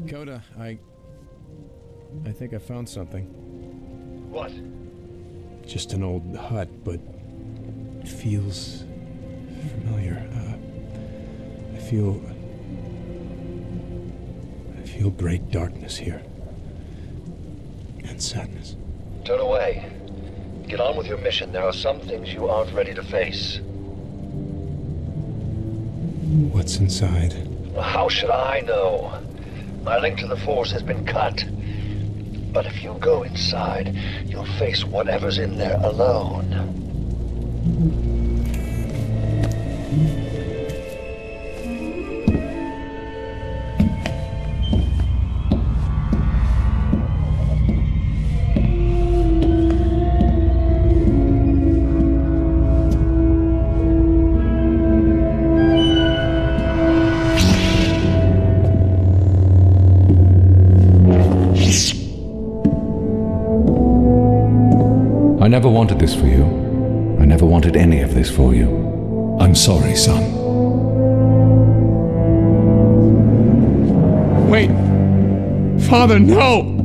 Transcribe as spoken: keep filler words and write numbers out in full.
Coda, I... I think I found something. What? Just an old hut, but it feels familiar. Uh, I feel... I feel great darkness here. And sadness. Turn away. Get on with your mission. There are some things you aren't ready to face. What's inside? How should I know? My link to the Force has been cut. But if you go inside, you'll face whatever's in there alone. I never wanted this for you. I never wanted any of this for you. I'm sorry, son. Wait! Father, no!